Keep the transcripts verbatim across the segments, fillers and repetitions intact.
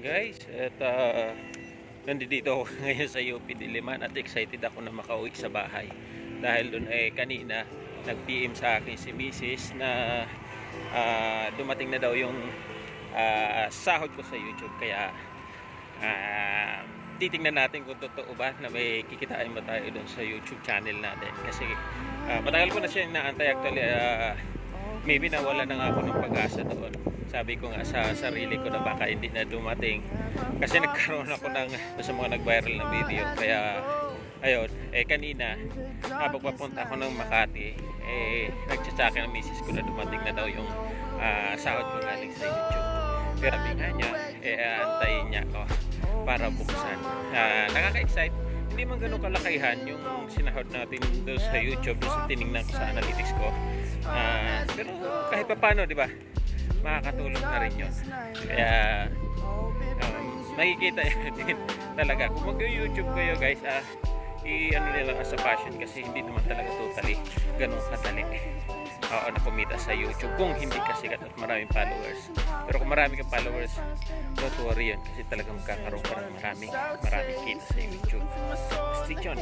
guys, at uh, nandito ako ngayon sa U P Diliman at excited ako na makauwi sa bahay dahil doon ay eh, kanina nag-P M sa akin si Missus na uh, dumating na daw yung uh, sahod ko sa YouTube, kaya uh, titingnan natin kung totoo ba na may kikitain ba tayo doon sa YouTube channel natin, kasi uh, matagal ko na siya inaantay actually. uh, maybe nawala na nga ako ng pag-asa doon. Sabi ko nga sa sarili ko na baka hindi na dumating kasi nagkaroon ako ng sa mga nag-viral na video. Kaya ayun, eh kanina habang papunta ako ng Makati, eh nagchat-chat ng misis ko na dumating na daw yung uh, sahod ko galing sa YouTube. Pero sabi nga niya, eh antayin niya ako para buksan. Uh, nakaka-excite. Hindi man ganun kalakihan yung sinahod natin doon sa YouTube, doon sa tinignan ko sa analytics ko. Uh, pero kahit pa paano, di ba, makakatulong na rin yun. Kaya um, makikita din talaga kung mag-YouTube kayo guys, ah, i-ano nila as a passion, kasi hindi naman talaga totally ganun kadali oo na kumita sa YouTube kung hindi kasi at maraming followers. Pero kung marami kang followers, don't worry yun, kasi talagang magkakaroon ka ng maraming maraming kita sa YouTube. Stick yun.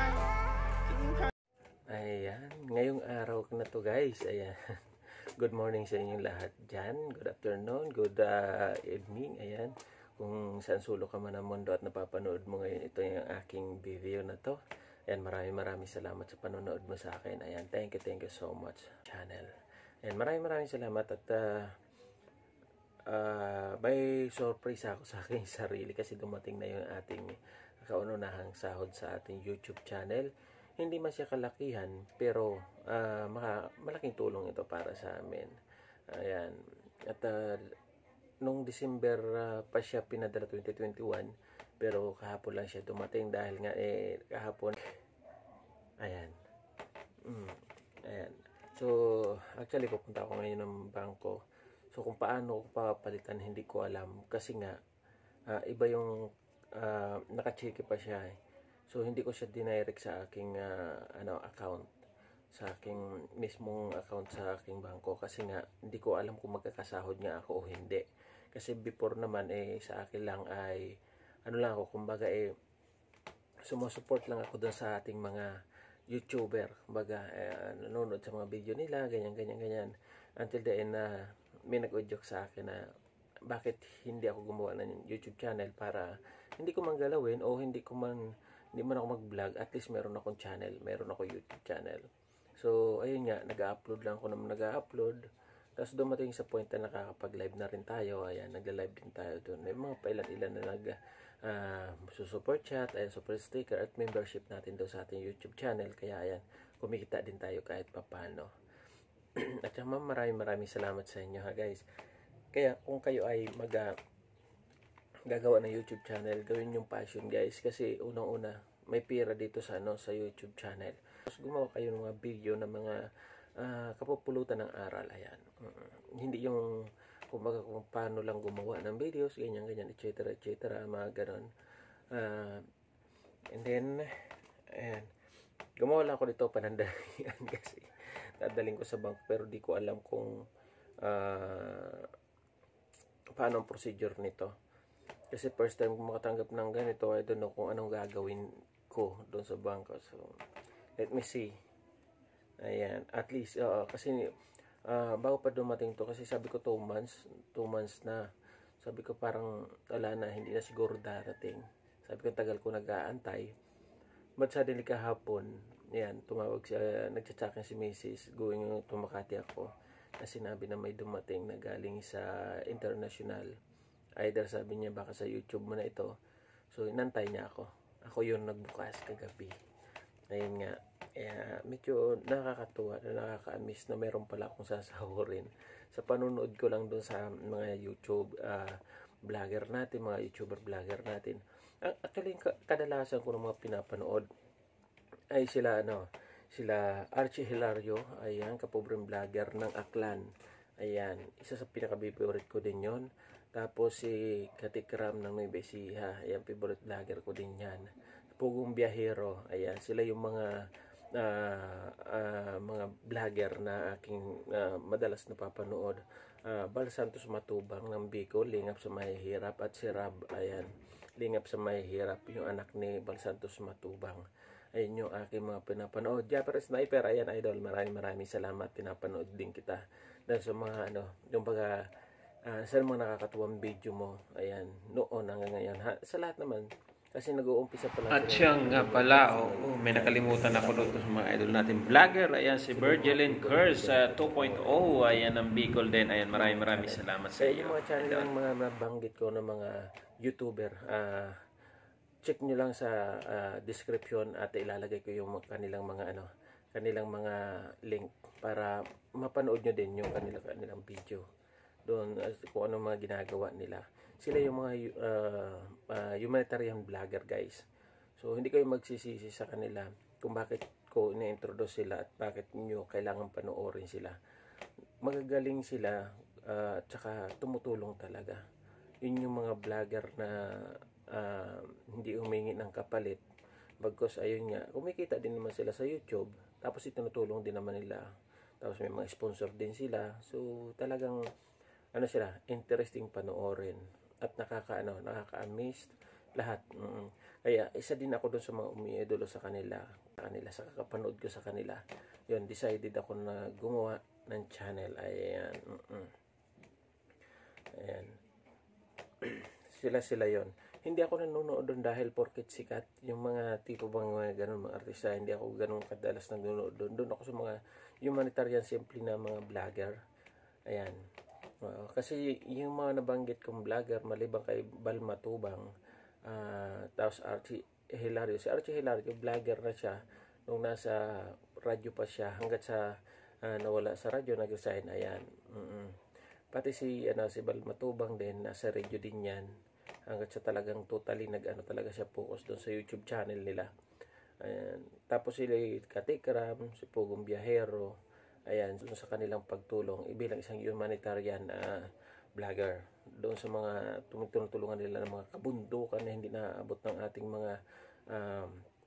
Ayan, ngayong araw na to guys, ayan. Good morning sa inyong lahat dyan. Good afternoon, good uh, evening. Ayan, kung saan sulok ka man ng mundo at napapanood mo ngayon ito yung aking video na to. Ayan, maraming maraming salamat sa panonood mo sa akin. Ayan, thank you, thank you so much channel. Ayan, maraming maraming salamat at uh, uh, may surprise ako sa aking sarili kasi dumating na yung ating kaununahang sahod sa ating YouTube channel. Hindi man siya kalakihan, pero uh, maka, malaking tulong ito para sa amin. Ayan. At uh, nung December uh, pa siya pinadala twenty twenty-one, pero kahapon lang siya dumating dahil nga eh kahapon. Ayan. Mm, ayan. So, actually pupunta ako ngayon ng bangko. So, kung paano ko papalitan hindi ko alam kasi nga uh, iba yung uh, naka-check pa siya eh. So, hindi ko siya dinirect sa aking uh, ano, account. Sa aking mismong account sa aking bangko. Kasi nga, hindi ko alam kung magkakasahod nga ako o hindi. Kasi before naman, eh, sa akin lang ay, ano lang ako, kumbaga eh, sumusupport lang ako doon sa ating mga YouTuber. Kumbaga, eh, nanonood sa mga video nila, ganyan, ganyan, ganyan. Until the end na, uh, may nag-joke sa akin na, bakit hindi ako gumawa ng YouTube channel para hindi ko man galawin o hindi ko man hindi man ako mag-vlog, at least meron akong channel, meron ako YouTube channel. So, ayun nga, nag-upload lang ako naman nag-upload. Tapos dumating sa point na nakakapag-live na rin tayo. Ayan, nagla-live din tayo doon. May mga pailan-ilan na nag uh, super chat, ayan, super sticker at membership natin doon sa ating YouTube channel. Kaya ayan, kumikita din tayo kahit papano. At saka maraming maraming salamat sa inyo ha guys. Kaya kung kayo ay mag uh, gagawa ng YouTube channel, gawin yung passion guys, kasi unang-una may pira dito sa ano sa YouTube channel. Tapos gumawa kayo ng mga video na mga uh, kapupulutan ng aral. Ayan, mm-hmm. Hindi yung kumbaga kung paano lang gumawa ng videos, ganyan ganyan, etc etc, mga ganon. Uh, and then ayan, gumawa lang ako dito panandalian kasi dadaling ko sa bank, pero di ko alam kung uh, paano ang procedure nito. Kasi first time ko makatanggap ng ganito, I don't know kung anong gagawin ko doon sa bangko. So, let me see. Ayan, at least, uh, kasi uh, bago pa dumating to, kasi sabi ko two months, two months na. Sabi ko parang, wala na, hindi na siguro darating. Sabi ko tagal ko nag-aantay. But suddenly kahapon, ayan, tumawag siya, uh, nagchatsakin si Missus, going yung tumakati ako, na sinabi na may dumating na galing sa international. Either sabi niya baka sa YouTube mo na ito. So inantay niya ako. Ako yun nagbukas kagabi. Ayun nga, eh, medyo nakakatuwa na nakaka-miss na meron pala akong sasahurin sa panunood ko lang doon sa mga YouTube uh, vlogger natin, mga YouTuber vlogger natin. Actually, kadalasan ko ng mga pinapanood ay sila ano, sila Archie Hilario, ayan, kapobreng vlogger ng Aklan. Ayan, isa sa pinaka-favorite ko din yon. Tapos si Katikram ng Nueva Ecija, ayan, favorite vlogger ko din yan. Pugong Biyahero, ayan, sila yung mga uh, uh, mga vlogger na aking uh, madalas napapanood. uh, Bal Santos Matubang ng Bicol, Lingap sa Mahihirap, at si Rab, ayan, Lingap sa Mahihirap, yung anak ni Bal Santos Matubang. Ayun yung aking mga pinapanood. Japper Sniper, ayan idol, maraming maraming salamat, pinapanood din kita. Dahil sa mga ano, yung baga, uh, sa mga nakakatuwang video mo, ayan, noon hanggang ngayon. Ha, sa lahat naman, kasi nag-uumpisa pa lang. At siyang nga pala, oh, oh, may nakalimutan ako doon sa mga idol natin. Vlogger, ayan si Virgilin Curse uh, two point oh, ayan ang Bicol din. Ayan, maraming maraming salamat sa Kaya inyo. yung mga channel ng mga nabanggit ko ng mga YouTuber, uh, check nyo lang sa uh, description at ilalagay ko yung kanilang mga ano, kanilang mga link para mapanood nyo din yung kanilang, kanilang video. Doon uh, kung ano mga ginagawa nila. Sila yung mga uh, uh, humanitarian vlogger guys. So hindi kayo magsisisi sa kanila kung bakit ko ina-introduce sila at bakit nyo kailangan panoorin sila. Magagaling sila uh, at saka tumutulong talaga. Yun yung mga vlogger na uh, hindi humingi ng kapalit. Bagkus ayun nga, kumikita din naman sila sa YouTube. Tapos itinutulong din naman nila. Tapos may mga sponsor din sila. So talagang ano sila, interesting panoorin. At nakaka-ano, nakaka-amaze lahat. Mm. Kaya isa din ako doon sa mga umiidolo sa kanila, sa kanila, sa kakapanood ko sa kanila. Yun, decided ako na gumawa ng channel. Ayan. Mm-mm. Ayan. Sila sila yon. Hindi ako nanonood doon dahil porket sikat. Yung mga tipo bang mga ganun, mga artista, hindi ako ganun kadalas nanonood doon. Doon ako sa mga humanitarian simple na mga vlogger. Ayan. Uh, kasi yung mga nabanggit kong vlogger, maliban kay Bal Matubang, uh, tapos Archie Hilario. Si Archie Hilario, vlogger na siya nung nasa radyo pa siya hanggat sa uh, nawala sa radyo, nag-resign. Ayan. Mm-mm. Pati si, ano, si Bal Matubang din, nasa radyo din yan. Hanggat sa talagang totally nag-ano talaga siya focus doon sa YouTube channel nila. Ayan. Tapos si Katikram, si Pugong Biyahero, ayan, doon sa kanilang pagtulong, ibilang isang humanitarian uh, vlogger. Doon sa mga tumutulungan nila ng mga kabundukan na hindi naaabot ng ating mga um,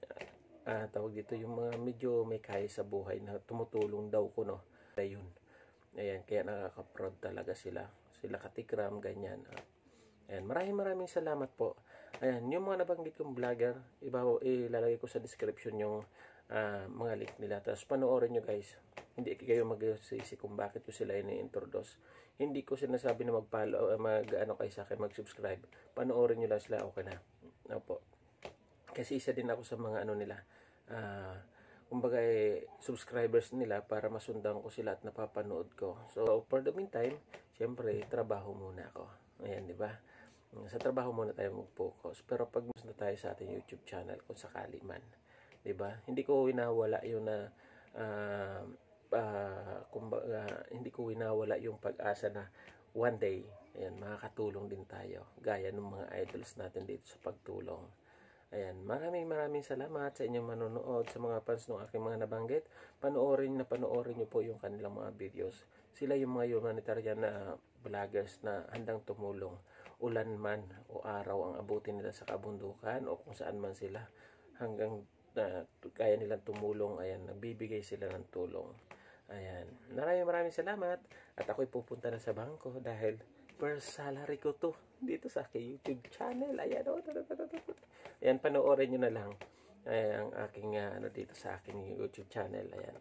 uh, tawag dito, yung mga medyo may kaya sa buhay na tumutulong daw ko, no? Ayun. Ayan, kaya nakaka-proud talaga sila. Sila Katikram, ganyan. Uh, ayan, maraming maraming salamat po. Ayan, yung mga nabanggit kong vlogger, iba, ilalagay ko sa description yung uh, mga link nila. Tapos panoorin nyo guys. Hindi kayo mag-isisi kung bakit ko sila ini-introduce. Hindi ko sinasabi na mag-follow, mag-ano kayo sa akin, mag-subscribe. Panoorin nyo lang sila, okay na. Opo. Kasi isa din ako sa mga ano nila. Uh, kumbaga eh, subscribers nila para masundan ko sila at napapanood ko. So, for the meantime, syempre, trabaho muna ako. Ayan, di ba? Sa trabaho muna tayo mag-focus. Pero pag mas na tayo sa ating YouTube channel, kung sakali man. Di ba? Hindi ko winawala yun na uh, Uh, kumbaga, hindi ko winawala yung pag-asa na one day, ayan, makakatulong din tayo. Gaya ng mga idols natin dito sa pagtulong. Ayan, maraming maraming salamat sa inyong manonood, sa mga fans ng aking mga nabanggit. Panoorin na panoorin nyo po yung kanilang mga videos. Sila yung mga humanitarian na vloggers na handang tumulong. Ulan man o araw ang abutin nila sa kabundukan o kung saan man sila. Hanggang uh, kaya nilang tumulong, ayan, nagbibigay sila ng tulong. Ayan, maraming maraming salamat. At ako'y pupunta na sa bangko dahil first salary ko to dito sa aking YouTube channel. Ayan, oh, ayan, panoorin nyo na lang. Ayan, ang aking uh, ano dito sa aking YouTube channel. Ayan.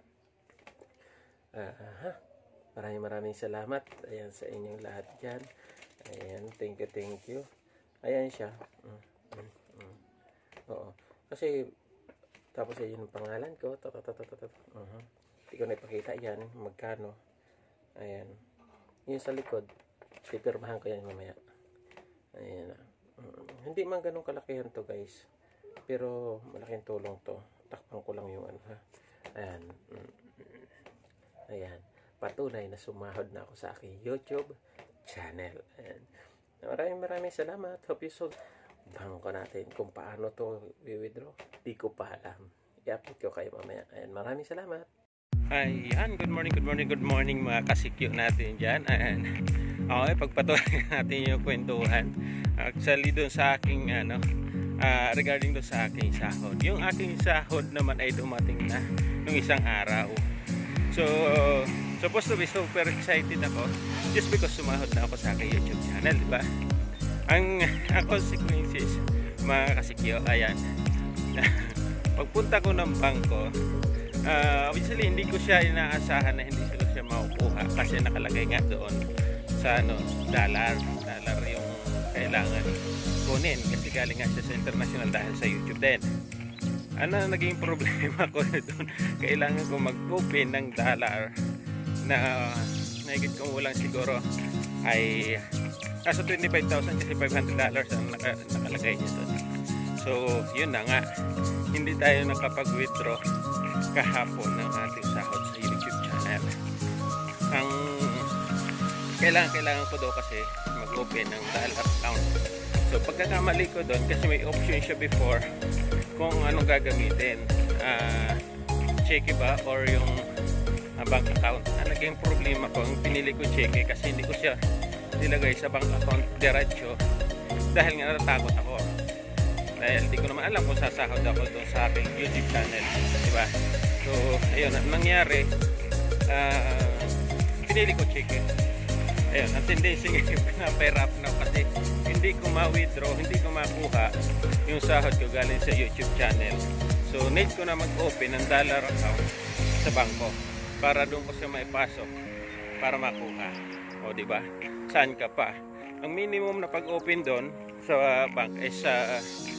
Uh, uh, maraming maraming salamat. Ayan, sa inyong lahat dyan. Ayan, thank you, thank you. Ayan siya. Mm, mm, mm. Oo. Kasi, tapos ayun yung pangalan ko. Uh-huh. Hindi ko na ipakita yan, magkano. Ayan. Yung sa likod, pipirmahan ko yan mamaya. Ayan. Mm, hindi man ganun kalakihan to guys. Pero malaking tulong to. Takpan ko lang yung ano ha. Ayan. Mm, ayan. Patunay na sumahod na ako sa aking YouTube channel. Ayan. Maraming maraming salamat. Hope you sold. Bangko natin kung paano to i-withdraw. Di ko pa alam. I-update ko kayo mamaya. Ayan. Maraming salamat. Ayan, good morning, good morning, good morning mga kasikyo natin dyan. Ayan. Okay, pagpatuloy natin yung kwentuhan. Actually, doon sa aking, ano, uh, regarding doon sa aking sahod. Yung aking sahod naman ay dumating na nung isang araw. So, supposed to be super excited ako just because sumahod na ako sa aking YouTube channel, di ba? Ang, ang consequences, mga kasikyo, ayan. Pagpunta ko ng bangko, uh, obviously hindi ko siya inaasahan na hindi ko siya makukuha kasi nakalagay nga doon sa ano, dollar. Dollar yung kailangan kunin kasi galing nga siya sa international dahil sa YouTube din. Ano naging problema ko doon? Kailangan ko mag-open ng dollar na nahigit kong ulang siguro ay nasa twenty-five thousand kasi five hundred dollars ang naka, nakalagay niya doon. So yun na nga, hindi tayo nakapag-withdraw kahapon ng ating sahod sa YouTube channel. Ang kailangan kailangan ko daw kasi mag-open ng dollar account. So pagkakamali ko doon kasi may option siya before kung anong gagamitin, uh, cheque ba or yung uh, bank account. Ang naging problema ko, ang pinili ko cheque kasi hindi ko siya nilagay sa bank account diretso dahil nga natatakot ako. Dahil hindi ko naman alam kung sasahod ako doon sa aking YouTube channel, diba? So ayun, ang nangyari, uh, pinili ko cheque. Ayun, ang tendency ngayon pinapahirap na kasi hindi ko ma-withdraw, hindi ko makuha yung sahod ko galing sa YouTube channel. So need ko na mag-open ng dollar account sa bangko para doon ko siya maipasok para makuha. O di ba? Saan ka pa? Ang minimum na pag-open doon sa bank is uh,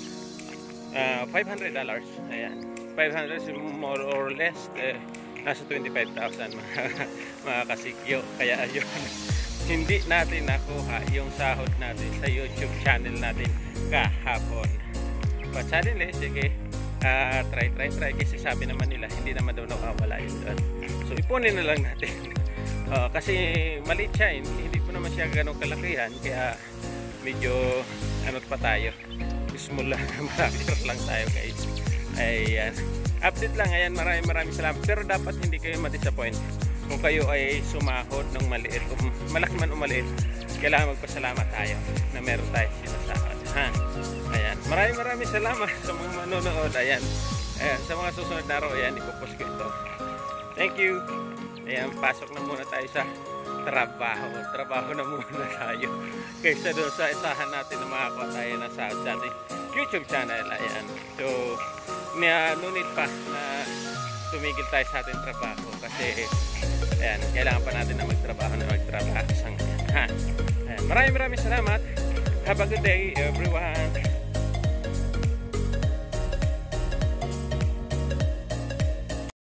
uh, five hundred dollars. Ayan. five hundred dollars more or less eh, nasa twenty-five thousand mga, mga kasikyo. Kaya ayun. Hindi natin nakuha yung sahod natin sa YouTube channel natin kahapon. But suddenly, sige, uh, try, try, try. Kasi sabi naman nila, hindi naman daw nakawala yun doon. So, ipunin na lang natin. uh, kasi maliit siya, hindi po naman siya ganong kalakihan. Kaya medyo, ano pa tayo. Small lang, marami lang tayo guys. Ayan. Update lang, ayan, maraming maraming salamat. Pero dapat hindi kayo ma-disappoint. Kung kayo ay sumahod ng maliit, um, malaki man o maliit, kailangan magpasalamat tayo na meron tayo sinasahod. Ha? Ayan. Maraming maraming salamat sa mga manonood. Ayan. Ayan. Sa mga susunod na araw, ayan, ipopost ko ito. Thank you. Ayan, pasok na muna tayo sa trabaho. Trabaho na muna tayo. Kaysa doon sa isahan natin na makakuha tayo na sahod sa ating YouTube channel. Ayan. So, no need pa na tumigil tayo sa ating trabaho kasi ayan, kailangan pa natin na magtrabaho na magtrabaho sa ngayon. Ha? Ayan, maraming maraming salamat. Have a good day everyone.